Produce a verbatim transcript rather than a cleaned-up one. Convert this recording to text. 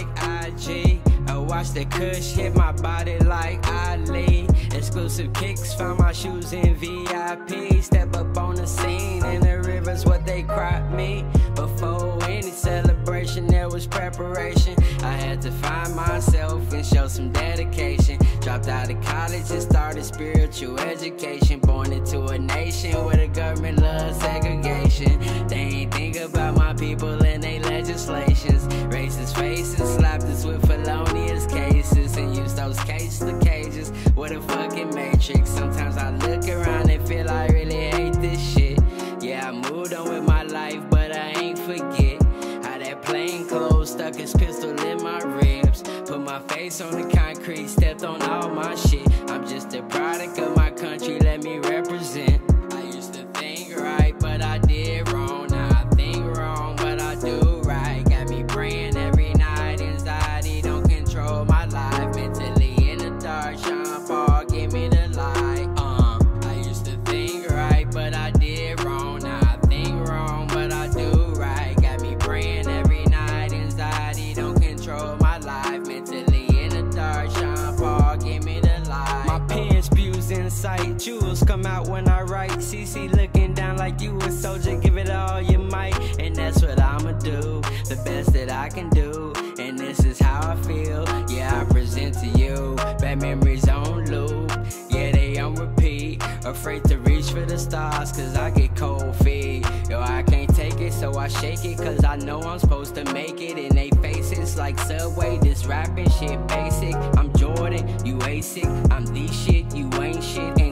like I G. I watch the kush hit my body like Ali. Exclusive kicks, found my shoes in V I P. Step up on the scene, and the river's what they crop me. Before any celebration, there was preparation. I had to find myself and show some dedication. Dropped out of college and started spiritual education. Born into a nation where the government loves segregation. They ain't think about my people and they legislations. Racist faces slapped us with felonious cases and used those cases to cages. What a fucking matrix. Sometimes I look around and feel I really hate this shit. Yeah, I moved on with my life, but I ain't forget how that plain clothes stuck his pistol in my ribs. Put my face on the concrete, stepped on all my shit. I'm just a product of my country, let me represent. I used to think right, but I did wrong. Now I think wrong, but I do right. Got me praying every night, anxiety don't control my life. Mentally in the dark, Sean Paul, give me the light. Uh, I used to think right, but I did wrong. Now I think wrong, but I do right. Got me praying every night, anxiety don't control my life. Mentally in the dark, Sean Paul, give me the light. My pen spews insight, jewels come out when I write. C C looking down like you a soldier, give it all you might. And that's what I'ma do, the best that I can do. And this is how I feel, yeah, I present to you. Bad memories on loop, yeah, they on repeat. Afraid to reach for the stars, cause I get cold feet. Yo, I can't take it, so I shake it, cause I know I'm supposed to make it. And they faces like Subway, this rapping shit basic. I'm Jordan, you ASIC, I'm the shit, you ain't shit.